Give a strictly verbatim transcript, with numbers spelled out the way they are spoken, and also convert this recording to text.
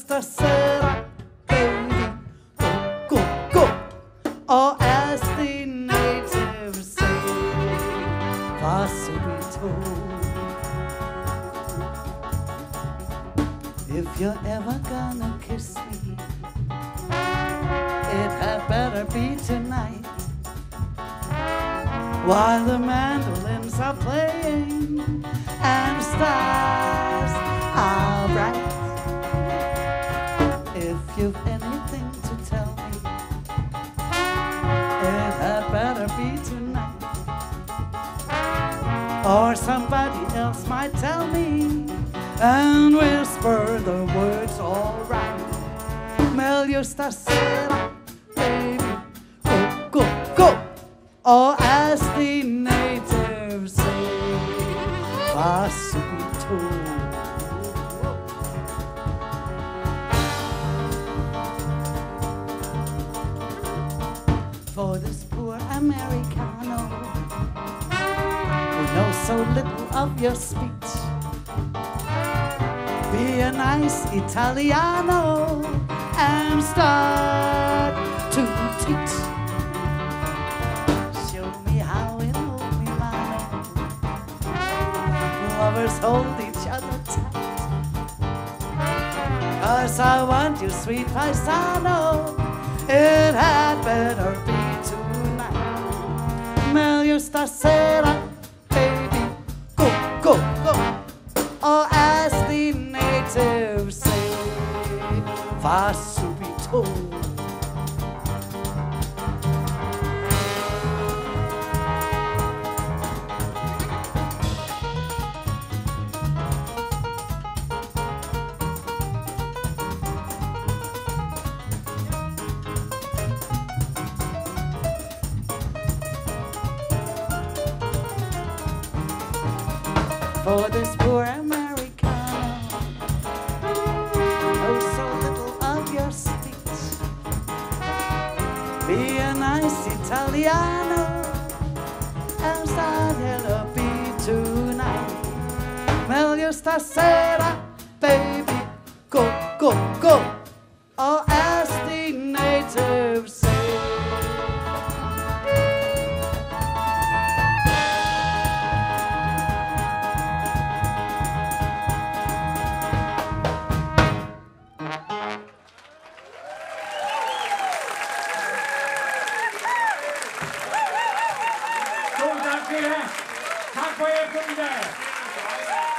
stasera, baby, go, go, go. Or as the natives say, va subito. If you're ever gonna kiss me, it had better be tonight, while the mandolins are playing and stars are bright. If you've anything to tell me, it had better be tonight, or somebody else might tell me and whisper the words all right. Meglio stasera, baby, go, go, go. Or as the natives say, va subito. For this poor Americano who knows so little of your speech, be a nice Italiano and start to teach. Show me how in holy manner lovers hold each other tight. 'Cause I want you, sweet paisano, it had better be tonight. Meglio stasera, baby, go, go, go. Or as the natives say, va subito. For this poor Americano knows so little of your speech, be a nice Italiano and start to be tonight. Meglio stasera, baby, go, go, go. Or as the natives say, Tack för er, tack för er,